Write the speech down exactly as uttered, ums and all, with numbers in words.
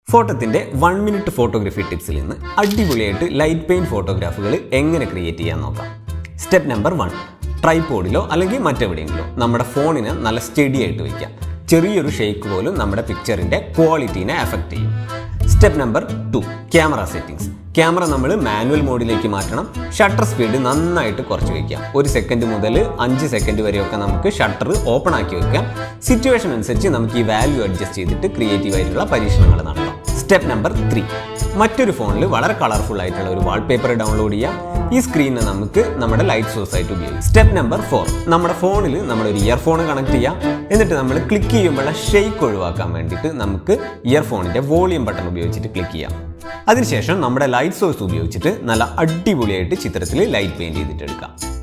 ഫോട്ടോത്തിന്റെ one minute photography ടിപ്സിൽ നിന്ന് അടിപൊളിയായിട്ട് ലൈറ്റ് പെയിന്റ് ഫോട്ടോഗ്രാഫുകൾ എങ്ങനെ ക്രിയേറ്റ് ചെയ്യാൻ നോക്കാം. സ്റ്റെപ്പ് നമ്പർ വൺ, ട്രൈപോഡിലോ അല്ലെങ്കിൽ മറ്റെവിടെയെങ്കിലോ നമ്മുടെ ഫോണിനെ നല്ല സ്റ്റഡി ആയിട്ട് വയ്ക്കാം. ചെറിയൊരു ഷേക്ക് പോലും നമ്മുടെ പിക്ചറിന്റെ ക്വാളിറ്റീനെ എഫക്റ്റ് ചെയ്യും. Step number two, camera settings. Camera നമ്മൾ മാനുവൽ മോഡിലേക്ക് മാറ്റണം. ഷട്ടർ സ്പീഡ് നന്നായിട്ട് കുറച്ച് വയ്ക്കാം. ഒരു സെക്കൻഡ് മുതൽ അഞ്ച് സെക്കൻഡ് വരെയൊക്കെ നമുക്ക് ഷട്ടർ ഓപ്പൺ ആക്കി വെക്കാം. സിറ്റുവേഷൻ അനുസരിച്ച് നമുക്ക് ഈ വാല്യൂ അഡ്ജസ്റ്റ് ചെയ്തിട്ട് ക്രിയേറ്റീവ് ആയിട്ടുള്ള പരീക്ഷണങ്ങൾ നടത്താം. സ്റ്റെപ്പ് നമ്പർ ത്രീ, മറ്റൊരു ഫോണിൽ വളരെ കളർഫുൾ ആയിട്ടുള്ള ഒരു വാൾപേപ്പർ ഡൗൺലോഡ് ചെയ്യാം. ഈ സ്ക്രീനിനെ നമുക്ക് നമ്മുടെ ലൈറ്റ് സോഴ്സ് ആയിട്ട് ഉപയോഗിക്കാം. സ്റ്റെപ്പ് നമ്പർ ഫോർ, നമ്മുടെ ഫോണിൽ നമ്മളൊരു ഇയർഫോൺ കണക്ട് ചെയ്യാം. എന്നിട്ട് നമ്മൾ ക്ലിക്ക് ചെയ്യുമ്പോഴുള്ള ഷെയ്ക്ക് ഒഴിവാക്കാൻ വേണ്ടിയിട്ട് നമുക്ക് ഇയർഫോണിൻ്റെ വോളിയം ബട്ടൺ ഉപയോഗിച്ചിട്ട് ക്ലിക്ക് ചെയ്യാം. അതിനുശേഷം നമ്മുടെ ലൈറ്റ് സോഴ്സ് ഉപയോഗിച്ചിട്ട് നല്ല അടിപൊളിയായിട്ട് ചിത്രത്തിൽ ലൈറ്റ് പെയിൻറ് ചെയ്തിട്ട് എടുക്കാം.